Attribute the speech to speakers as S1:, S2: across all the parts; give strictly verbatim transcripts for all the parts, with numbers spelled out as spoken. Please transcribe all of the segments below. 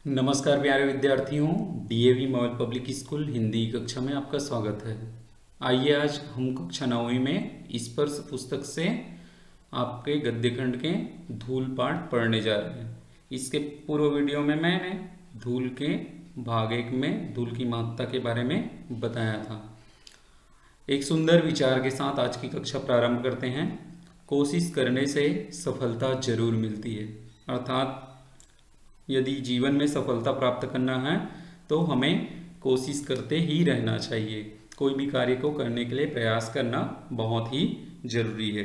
S1: नमस्कार प्यारे विद्यार्थियों, DAV model public school Hindi कक्षा में आपका स्वागत है। आइए आज हम कक्षा नौवीं में स्पर्श पुस्तक से आपके गद्य खंड के धूल पाठ पढ़ने जा रहे हैं। इसके पूर्व वीडियो में मैंने धूल के भाग एक में धूल की महत्ता के बारे में बताया था। एक सुंदर विचार के साथ आज की कक्षा प्रारंभ करते हैं। कोशिश करने से सफलता जरूर मिलती है, अर्थात यदि जीवन में सफलता प्राप्त करना है तो हमें कोशिश करते ही रहना चाहिए। कोई भी कार्य को करने के लिए प्रयास करना बहुत ही जरूरी है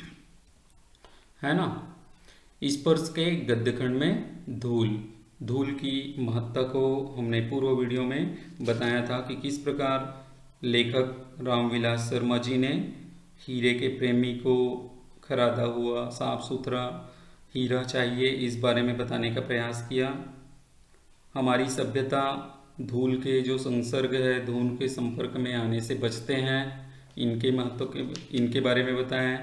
S1: है ना। स्पर्श के गद्य खंड में धूल धूल की महत्ता को हमने पूर्व वीडियो में बताया था कि किस प्रकार लेखक रामविलास शर्मा जी ने हीरे के प्रेमी को खरादा हुआ साफ सुथरा हीरा चाहिए, इस बारे में बताने का प्रयास किया। हमारी सभ्यता धूल के जो संसर्ग है, धूल के संपर्क में आने से बचते हैं, इनके महत्व के इनके बारे में बताएं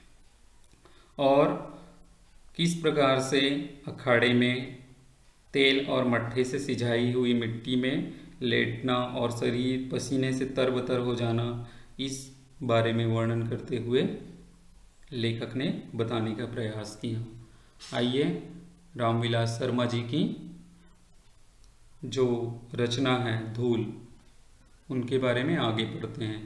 S1: और किस प्रकार से अखाड़े में तेल और मट्ठे से सिंचाई हुई मिट्टी में लेटना और शरीर पसीने से तरबतर हो जाना, इस बारे में वर्णन करते हुए लेखक ने बताने का प्रयास किया। आइए रामविलास शर्मा जी की जो रचना है धूल, उनके बारे में आगे बढ़ते हैं।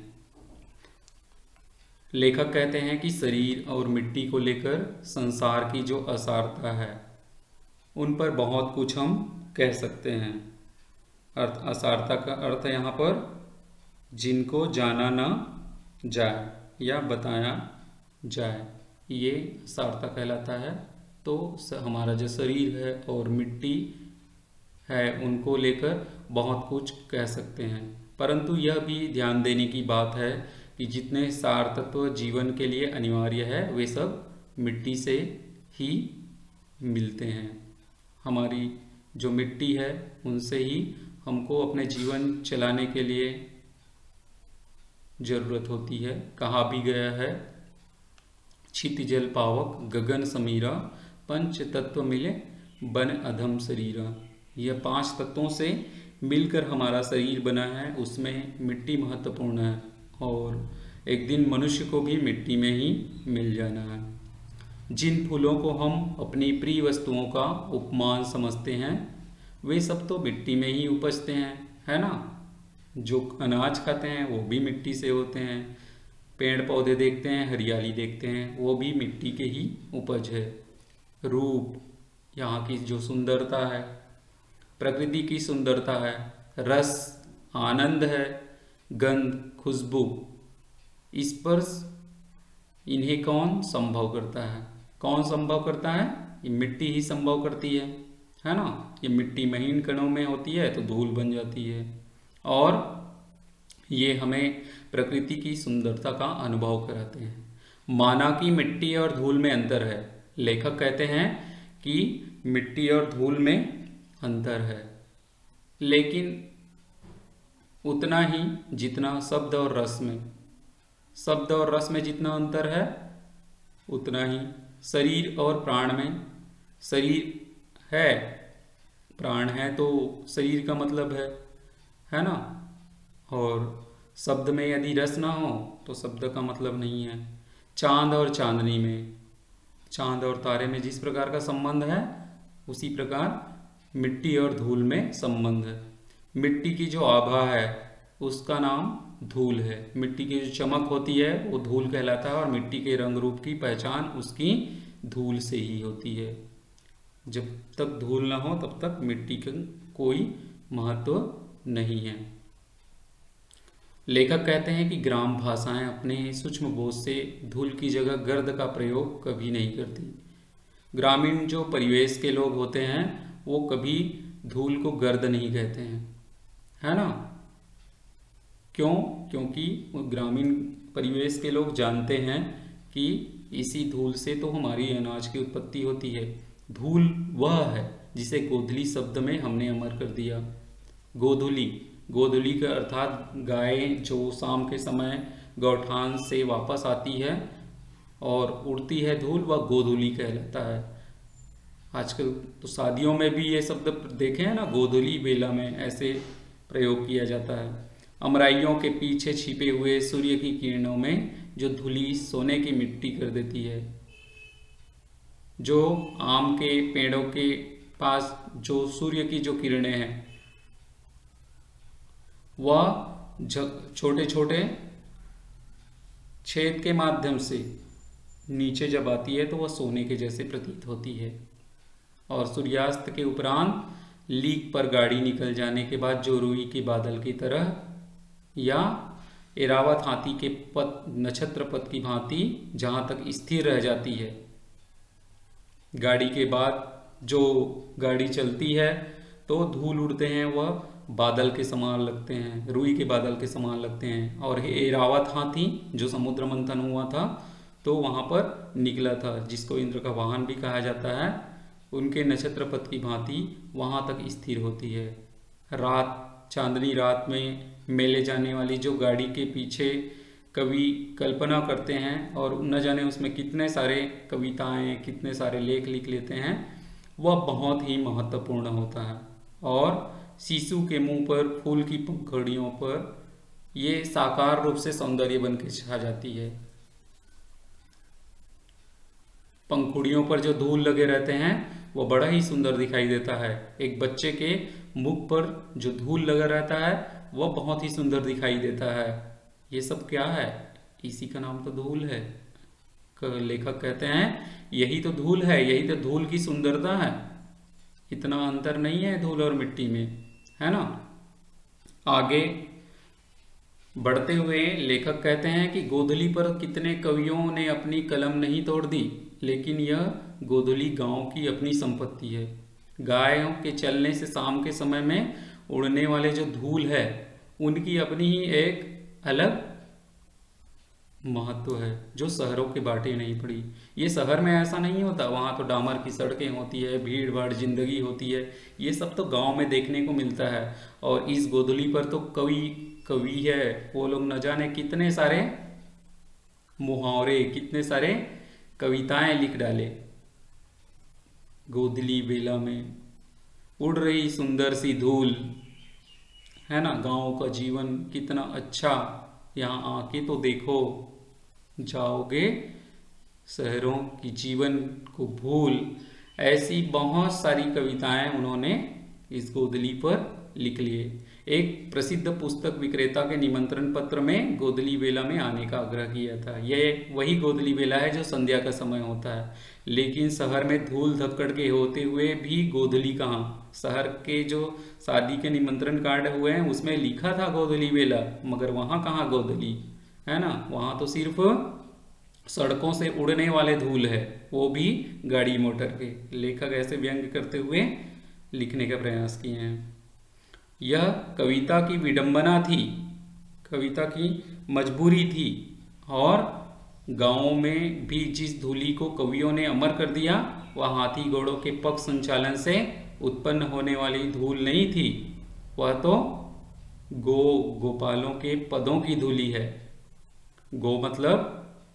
S1: लेखक कहते हैं कि शरीर और मिट्टी को लेकर संसार की जो असारता है उन पर बहुत कुछ हम कह सकते हैं। अर्थ असारता का अर्थ है यहाँ पर जिनको जाना ना जाए या बताया जाए, ये असारता कहलाता है। तो हमारा जो शरीर है और मिट्टी है उनको लेकर बहुत कुछ कह सकते हैं, परंतु यह भी ध्यान देने की बात है कि जितने सार तत्व जीवन के लिए अनिवार्य है वे सब मिट्टी से ही मिलते हैं। हमारी जो मिट्टी है उनसे ही हमको अपने जीवन चलाने के लिए जरूरत होती है। कहा भी गया है, छित जल पावक गगन समीरा, पंच तत्व मिले बन अधम शरीरा। यह पांच तत्वों से मिलकर हमारा शरीर बना है, उसमें मिट्टी महत्वपूर्ण है और एक दिन मनुष्य को भी मिट्टी में ही मिल जाना है। जिन फूलों को हम अपनी प्रिय वस्तुओं का उपमान समझते हैं वे सब तो मिट्टी में ही उपजते हैं, है ना। जो अनाज खाते हैं वो भी मिट्टी से होते हैं, पेड़ पौधे देखते हैं, हरियाली देखते हैं, वो भी मिट्टी के ही उपज है। रूप, यहाँ की जो सुंदरता है, प्रकृति की सुंदरता है, रस आनंद है, गंध खुशबू, स्पर्श, इन्हें कौन संभव करता है? कौन संभव करता है? ये मिट्टी ही संभव करती है, है ना। ये मिट्टी महीन कणों में होती है तो धूल बन जाती है और ये हमें प्रकृति की सुंदरता का अनुभव कराते हैं। माना कि मिट्टी और धूल में अंतर है। लेखक कहते हैं कि मिट्टी और धूल में अंतर है, लेकिन उतना ही जितना शब्द और रस में शब्द और रस में जितना अंतर है उतना ही शरीर और प्राण में। शरीर है, प्राण है तो शरीर का मतलब है है ना। और शब्द में यदि रस ना हो तो शब्द का मतलब नहीं है। चांद और चांदनी में, चांद और तारे में जिस प्रकार का संबंध है उसी प्रकार मिट्टी और धूल में संबंध है। मिट्टी की जो आभा है उसका नाम धूल है। मिट्टी की जो चमक होती है वो धूल कहलाता है और मिट्टी के रंग रूप की पहचान उसकी धूल से ही होती है। जब तक धूल ना हो तब तक मिट्टी का कोई महत्व नहीं है। लेखक कहते हैं कि ग्राम भाषाएं अपने सूक्ष्म बोध से धूल की जगह गर्द का प्रयोग कभी नहीं करती। ग्रामीण जो परिवेश के लोग होते हैं वो कभी धूल को गर्द नहीं कहते हैं, है ना। क्यों? क्योंकि ग्रामीण परिवेश के लोग जानते हैं कि इसी धूल से तो हमारी अनाज की उत्पत्ति होती है। धूल वह है जिसे गोधली शब्द में हमने अमर कर दिया। गोधुली गोधुली का अर्थात गाय जो शाम के समय गौठान से वापस आती है और उड़ती है धूल, वह गोधुली कहलाता है। आजकल तो शादियों में भी ये शब्द देखे हैं ना, गोधूली बेला में ऐसे प्रयोग किया जाता है। अमराइयों के पीछे छिपे हुए सूर्य की किरणों में जो धूली सोने की मिट्टी कर देती है। जो आम के पेड़ों के पास जो सूर्य की जो किरणें हैं वह छोटे छोटे छेद के माध्यम से नीचे जब आती है तो वह सोने के जैसे प्रतीत होती है। और सूर्यास्त के उपरांत लीक पर गाड़ी निकल जाने के बाद जो रुई के बादल की तरह या एरावत हाथी के पथ नक्षत्र पथ की भांति जहां तक स्थिर रह जाती है। गाड़ी के बाद जो गाड़ी चलती है तो धूल उड़ते हैं, वह बादल के समान लगते हैं, रुई के बादल के समान लगते हैं। और एरावत हाथी जो समुद्र मंथन हुआ था तो वहां पर निकला था, जिसको इंद्र का वाहन भी कहा जाता है, उनके नक्षत्र पथ की भांति वहां तक स्थिर होती है। रात चांदनी रात में मेले जाने वाली जो गाड़ी के पीछे कवि कल्पना करते हैं और न जाने उसमें कितने सारे कविताएं कितने सारे लेख लिख लेते हैं, वह बहुत ही महत्वपूर्ण होता है। और शिशु के मुंह पर फूल की पंखुड़ियों पर ये साकार रूप से सौंदर्य बन के छा जाती है। पंखुड़ियों पर जो धूल लगे रहते हैं वो बड़ा ही सुंदर दिखाई देता है। एक बच्चे के मुख पर जो धूल लगा रहता है वह बहुत ही सुंदर दिखाई देता है। ये सब क्या है? इसी का नाम तो धूल है। लेखक कहते हैं यही तो धूल है, यही तो धूल की सुंदरता है। इतना अंतर नहीं है धूल और मिट्टी में, है ना। आगे बढ़ते हुए लेखक कहते हैं कि गोधूली पर कितने कवियों ने अपनी कलम नहीं तोड़ दी, लेकिन यह गोधूली गांव की अपनी संपत्ति है। गायों के चलने से शाम के समय में उड़ने वाले जो धूल है उनकी अपनी ही एक अलग महत्व है, जो शहरों के बाटे नहीं पड़ी। ये शहर में ऐसा नहीं होता, वहाँ तो डामर की सड़कें होती है, भीड़ भाड़ जिंदगी होती है, ये सब तो गांव में देखने को मिलता है। और इस गोधूली पर तो कवि कवि है, वो लोग न जाने कितने सारे मुहावरे कितने सारे कविताएं लिख डाले। गोधूली बेला में उड़ रही सुंदर सी धूल, है ना। गांव का जीवन कितना अच्छा, यहाँ आके तो देखो, जाओगे शहरों की जीवन को भूल। ऐसी बहुत सारी कविताएं उन्होंने इस गोधूली पर लिख लिए। एक प्रसिद्ध पुस्तक विक्रेता के निमंत्रण पत्र में गोधूली बेला में आने का आग्रह किया था। यह वही गोधूली बेला है जो संध्या का समय होता है, लेकिन शहर में धूल धक्कड़ के होते हुए भी गोधूली कहाँ। शहर के जो शादी के निमंत्रण कार्ड हुए हैं उसमें लिखा था गोधूली बेला, मगर वहाँ कहाँ गोधूली, है ना। वहाँ तो सिर्फ सड़कों से उड़ने वाले धूल है, वो भी गाड़ी मोटर के। लेखक ऐसे व्यंग करते हुए लिखने का प्रयास किए हैं। यह कविता की विडंबना थी, कविता की मजबूरी थी। और गांवों में भी जिस धूली को कवियों ने अमर कर दिया वह हाथी घोड़ों के पग संचालन से उत्पन्न होने वाली धूल नहीं थी, वह तो गो गोपालों के पदों की धूली है। गो मतलब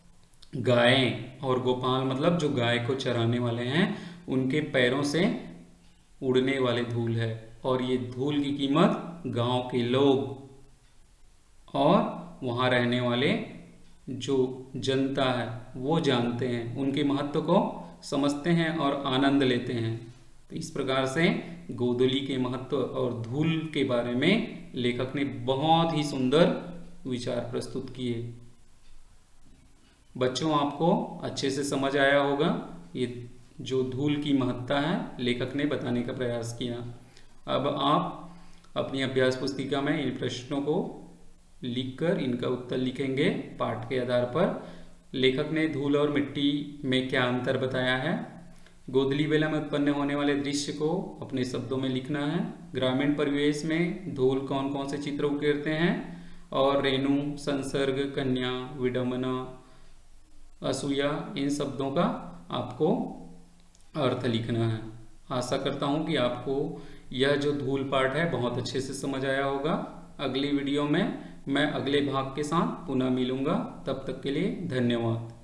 S1: गायें और गोपाल मतलब जो गाय को चराने वाले हैं, उनके पैरों से उड़ने वाले धूल है। और ये धूल की कीमत गांव के लोग और वहाँ रहने वाले जो जनता है वो जानते हैं, उनके महत्व को समझते हैं और आनंद लेते हैं। तो इस प्रकार से गोधूली के महत्व और धूल के बारे में लेखक ने बहुत ही सुंदर विचार प्रस्तुत किए। बच्चों, आपको अच्छे से समझ आया होगा ये जो धूल की महत्ता है लेखक ने बताने का प्रयास किया। अब आप अपनी अभ्यास पुस्तिका में इन प्रश्नों को लिखकर इनका उत्तर लिखेंगे पाठ के आधार पर। लेखक ने धूल और मिट्टी में क्या अंतर बताया है। गोधूली बेला में उत्पन्न होने वाले दृश्य को अपने शब्दों में लिखना है। ग्रामीण परिवेश में धूल कौन कौन से चित्र उकेरते हैं, और रेणु, संसर्ग, कन्या, विडंबना, असूया, इन शब्दों का आपको अर्थ लिखना है। आशा करता हूँ कि आपको यह जो धूल पाठ है बहुत अच्छे से समझ आया होगा। अगली वीडियो में मैं अगले भाग के साथ पुनः मिलूंगा। तब तक के लिए धन्यवाद।